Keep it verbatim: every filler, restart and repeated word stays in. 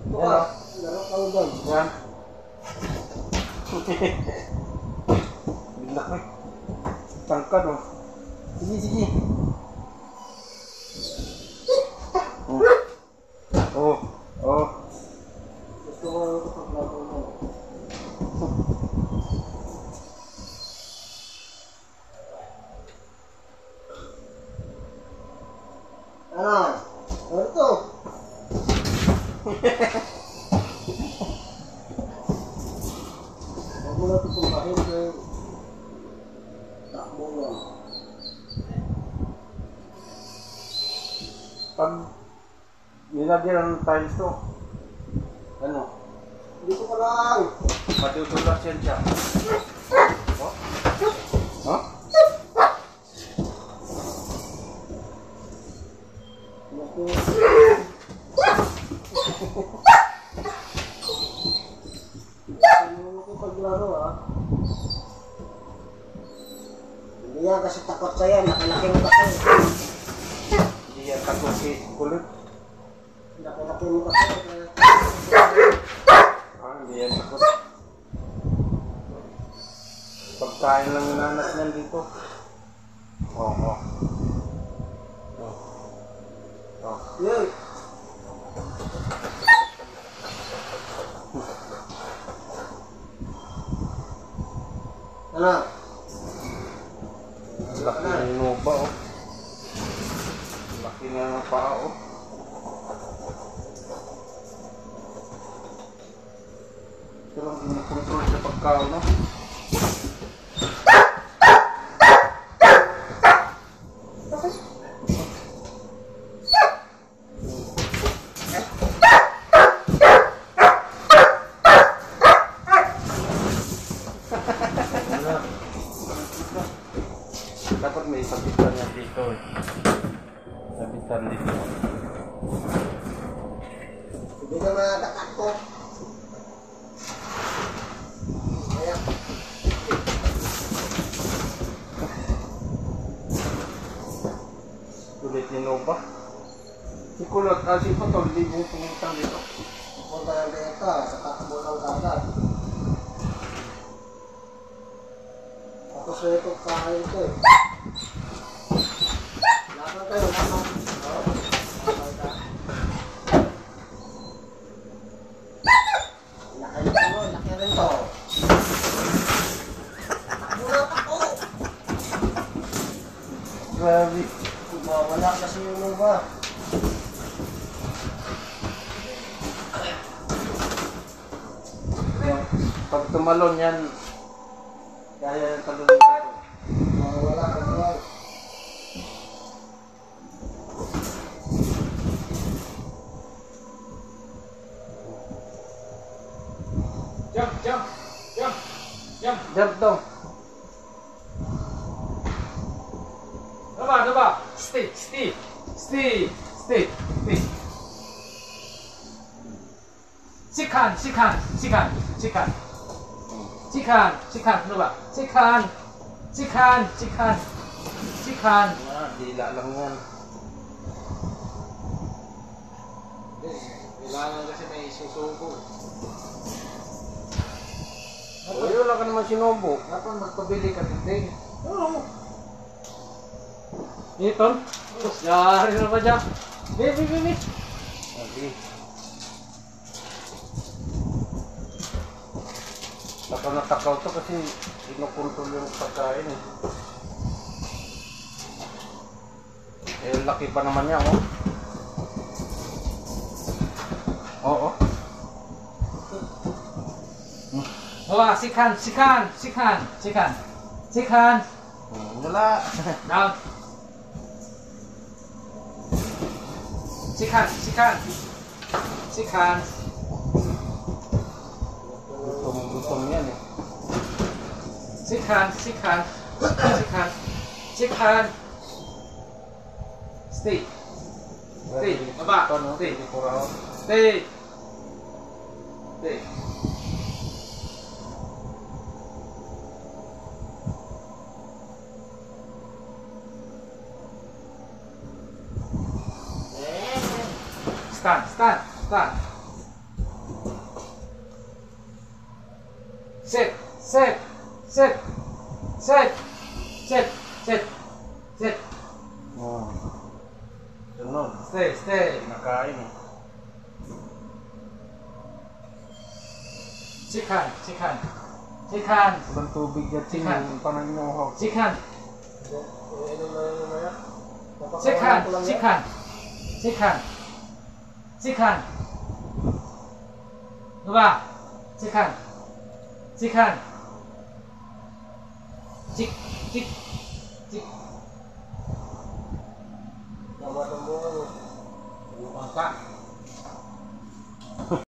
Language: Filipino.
Yan. Laro ka doon. Yan. Bilak eh. Tangkad oh. Sige, sige. Oh. Oh. Oh. Gusto ko lang ito paglago mo. Ano? Ano ito? Huwag mo na ito pumpahin kaya takbo lang. Pag nilagyan ng tiles to, ano? Dito ka lang! Matutulas yan siya. Oh? Oh? Paglaro ah. Hindi yan kasi takot sa'yo, laki-laki mo kasi. Hindi yan takot si kulit. Laki-laki mo kasi. Ah, hindi yan takot. Pagkain lang yung nanas niyan dito. Oo, oh, oh. Oh. Oh. Yay! Ano? Laki na yung nuba oh. Laki na yung paa oh. Ito lang pinakontrol sa pagkaon no? Dapat may sabitan yan dito eh. Sabitan dito. Hindi na madakat ko. Ayan. Ulit ni Nova. Si Kulot, ah, si Patol, di mo pumunta dito. Pumunta lang dito, sa takbo ng dagat. Tapos na ito kain ito eh. Laban tayo, laban. Oo. Laban ka. Laki rin mo, laki rin to. Muna ako. Grabe. Wala kasi yung iba. Pag tumalon yan, kaya yung talon dito. Wala ka naman. Jump, jump, jump, jump. Jump daw. Diba, diba? Stay, stay, stay, stay, stay. Sikan, sikan, sikan, sikan. Sikan, sikan, ano ba? Sikan, sikan, sikan, sikan. Ah, dila lang yan. Kailangan kasi may susubo. O, yun lang ka naman sinubo. Dapat magpabili ka din. Oo. Ito? Yari na ba dyan? Baby, baby. Okay. Takaw na takaw to kasi inukontrol yung pagkain eh. Eh, laki pa naman niya, oh. Oo. Wala, sikan, sikan, sikan, sikan, sikan. Wala. Down. Sikan, sikan, sikan. Gutom yan eh. Sikan, sikan, sikan, sikan. Stay. Stay. Baba. Stay. Stay. Stay. Stand, stand, stand. Sit, sit, sit, sit, sit, sit, sit. Oh. Sunod. Stay, stay. Nakain eh. Chicken, chicken, chicken, Walang tubig at Chicken. yung pananguhaw. chicken, Inom na yun mamaya. chicken, chicken, chicken, chicken. Nuba, chicken, chicken, chick, chick, chick. Tama na mo. Bukan ka.